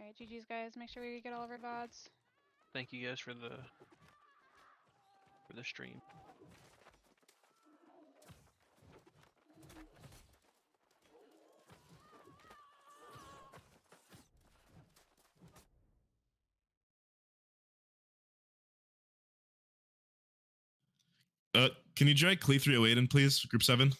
Alright, GG's guys. Make sure we get all of our VODs. Thank you guys for the stream. Can you drag Klee 308 in, please? Group 7.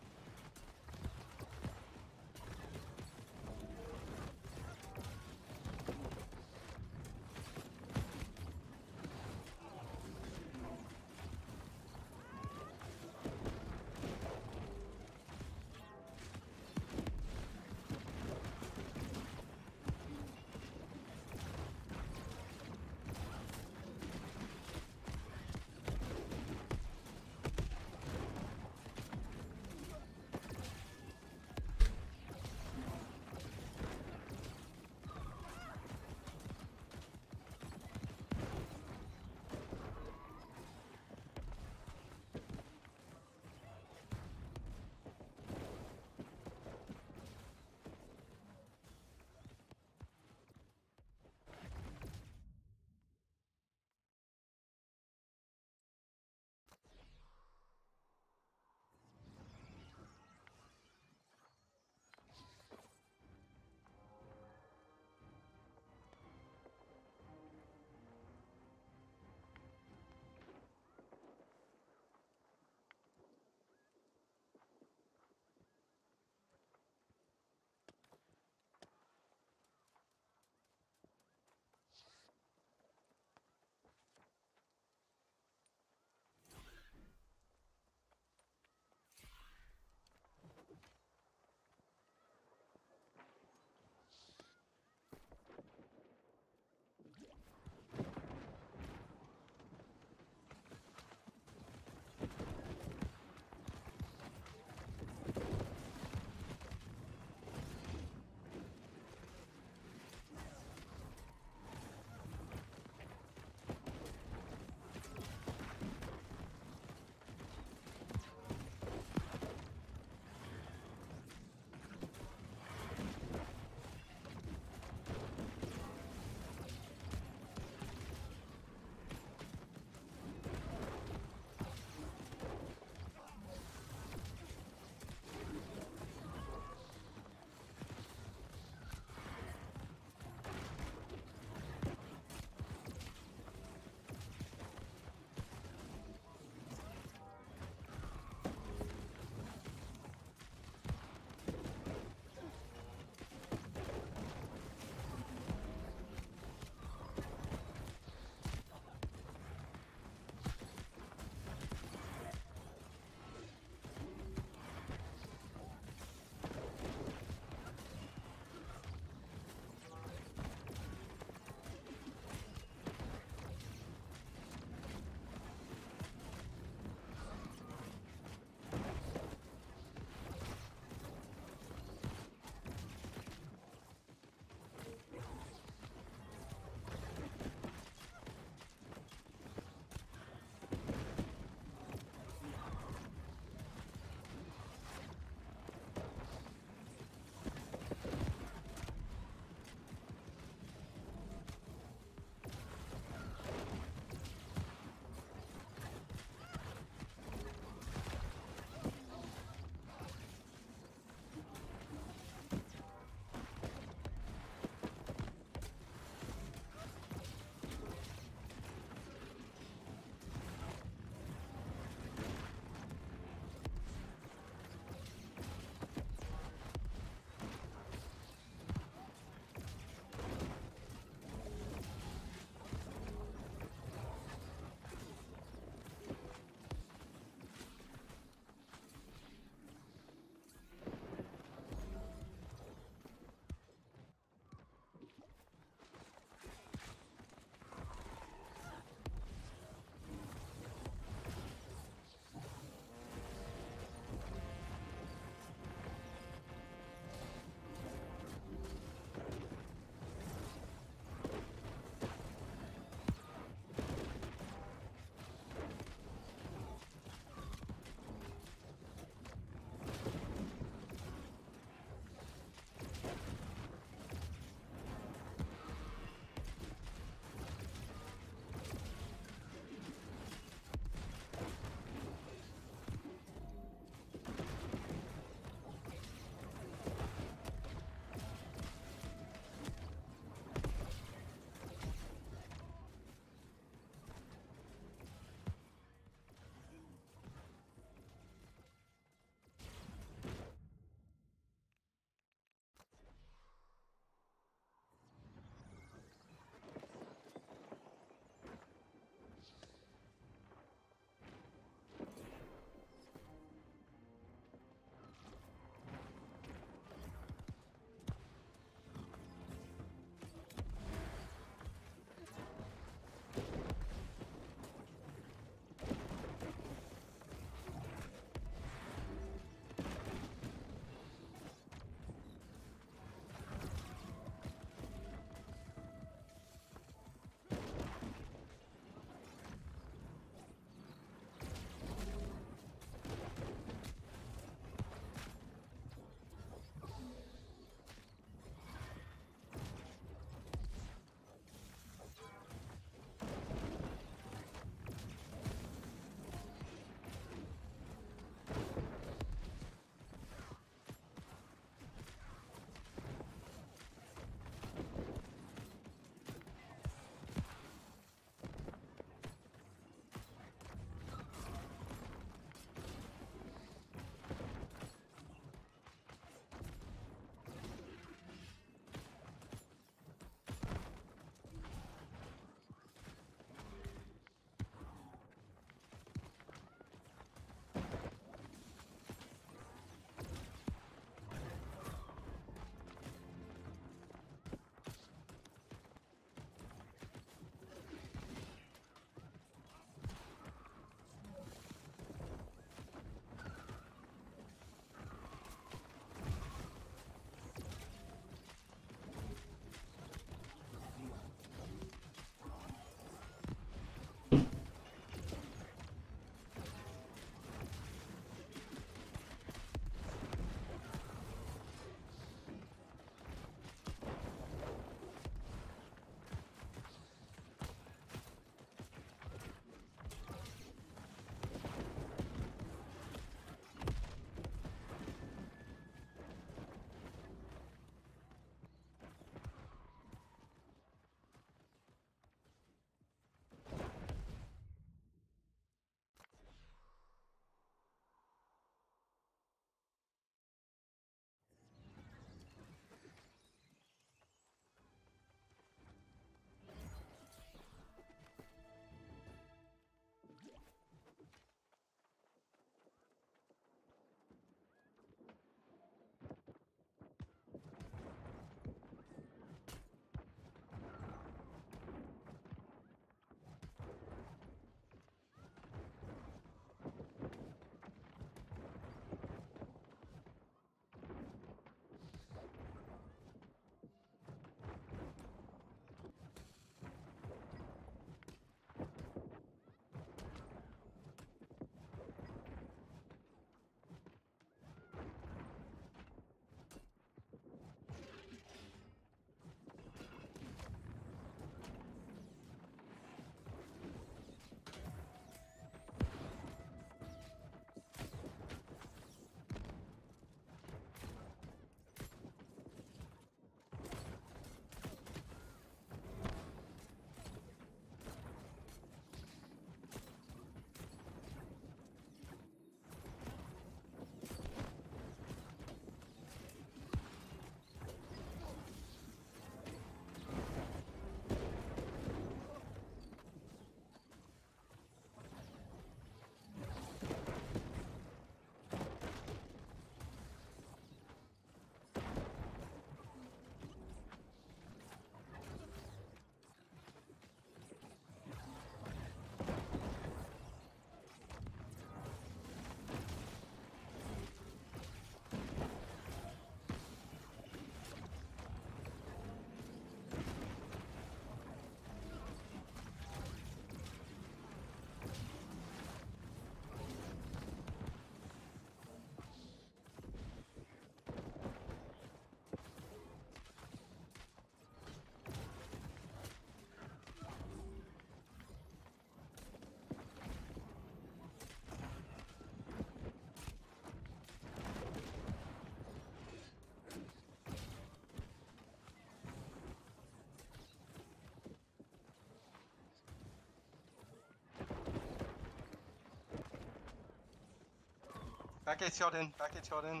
Back gate's shot in. Back gate's shot in.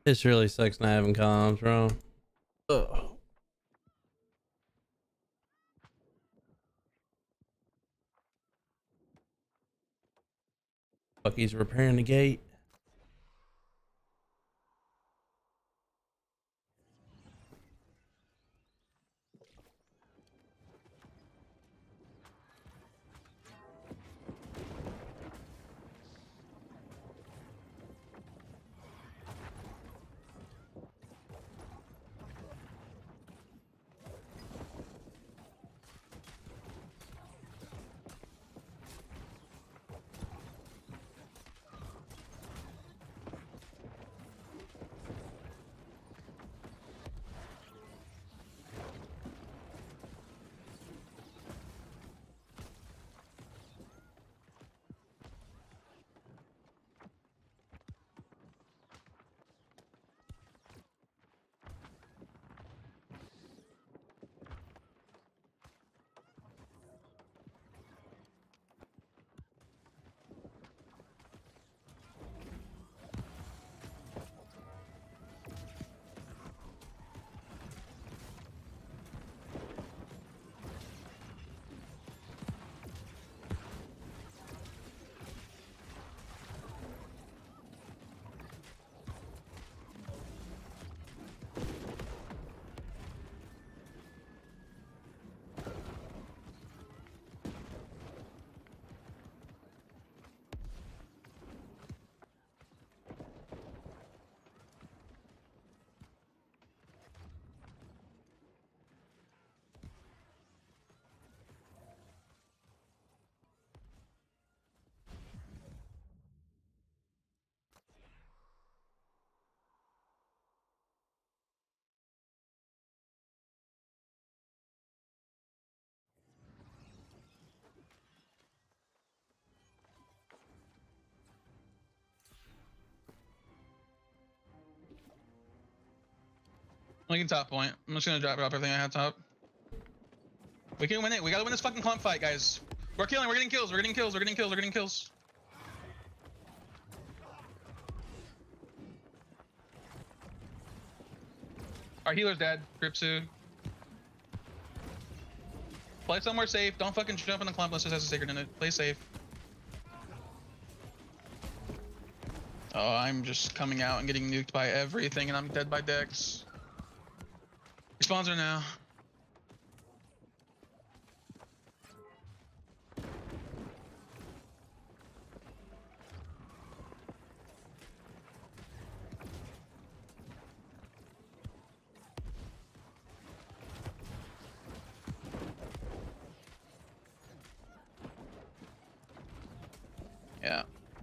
This really sucks not having comms, bro. Ugh. Fuck, he's repairing the gate. I'm making top point. I'm just gonna drop everything I have top. We can win it. We gotta win this fucking clump fight, guys. We're killing. We're getting kills. We're getting kills. We're getting kills. We're getting kills. Our healer's dead. Gripsu. Play somewhere safe. Don't fucking jump in the clump unless it has a sacred in it. Play safe. Oh, I'm just coming out and getting nuked by everything, and I'm dead by Dex. Respawns are now. Yeah.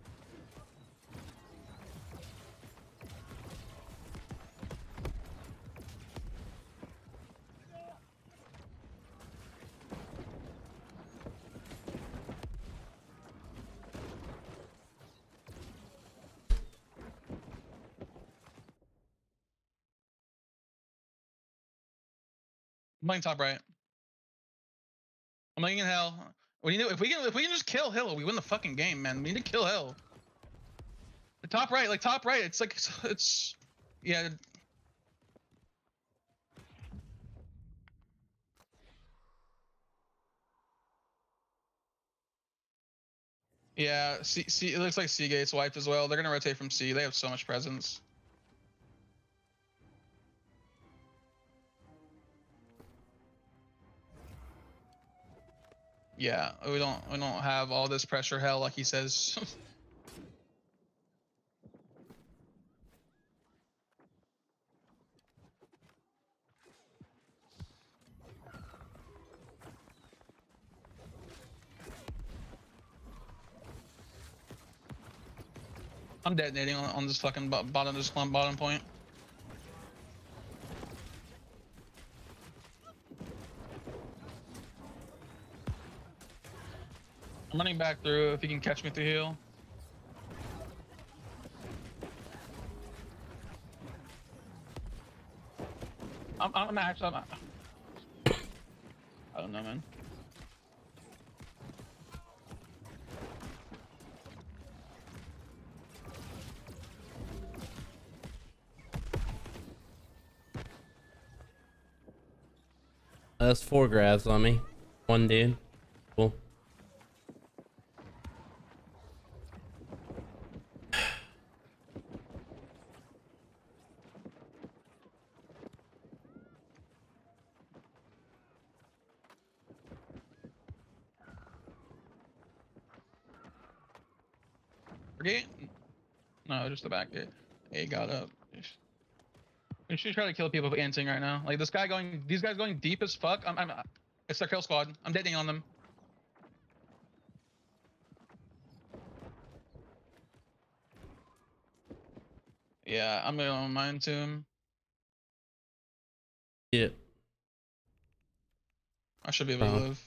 I'm playing top right. I'm playing in hell. We need to, if we can just kill Hill, we win the fucking game, man. We need to kill Hill. The top right, like top right. It's like it's yeah. Yeah, C, it looks like Seagate's wiped as well. They're gonna rotate from C. They have so much presence. Yeah, we don't have all this pressure hell like he says. I'm detonating on this fucking bottom, this bottom point. I'm running back through if he can catch me through heal. I'm actually. I don't know, man. That's 4 grabs on me. 1 dude. Cool. Gate? No, just the back gate. He got up. We should try to kill people with anting right now. Like this guy going, these guys going deep as fuck. It's their kill squad. I'm deading on them. Yeah, I'm gonna mine to him. Yeah. I should be able to live.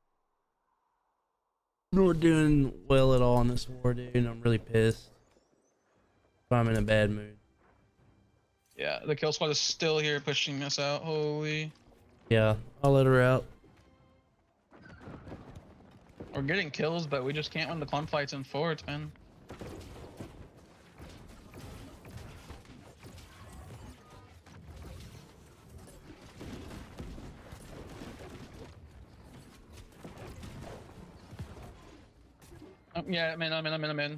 Not doing well at all in this war, dude. I'm really pissed. I'm in a bad mood. Yeah, the kill squad is still here pushing us out. Holy. Yeah, I'll let her out. We're getting kills, but we just can't win the clump fights in forts, man. Yeah, man, I'm in.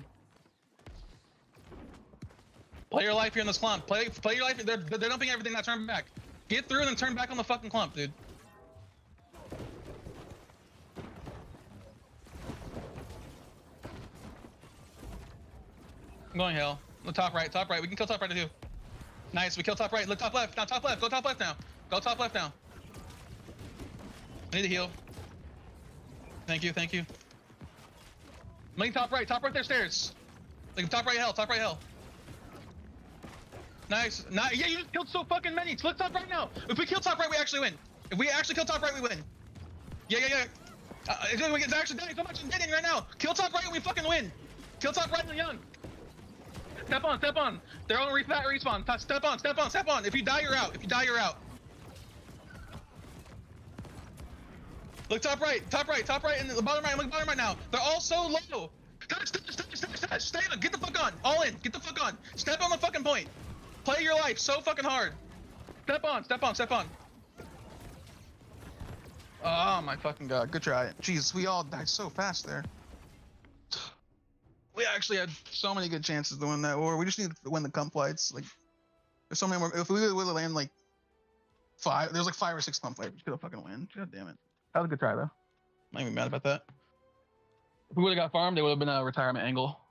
Play your life here in this clump. Play your life. They're dumping everything. Now turn back. Get through and then turn back on the fucking clump, dude. I'm going hell. Look top right. We can kill top right too. Nice. We kill top right. Look top left. Now top left. Go top left now. Go top left now. I need to heal. Thank you. Main top right there stairs. Like top right hell. Nice. Yeah, you just killed so fucking many. Click top right now. If we kill top right, we actually win. If we actually kill top right, we win. Yeah. It's actually dying so much. I'm getting right now. Kill top right and we fucking win. Kill top right and young. Step on. They're on respawn. Step on. If you die, you're out. Look top right, and the bottom right. Look bottom right now. They're all so low. Stay on. Get the fuck on. All in. Get the fuck on. Step on the fucking point. Play your life so fucking hard. Step on. Oh my fucking god. Good try. Jeez, we all died so fast there. We actually had so many good chances to win that war. We just need to win the clump fights. Like, there's so many more. If we would have landed like 5, there's like 5 or 6 clump fights. We could have fucking win. God damn it. That was a good try though. I'm not even mad about that. If we would have got farmed, it would have been a retirement angle.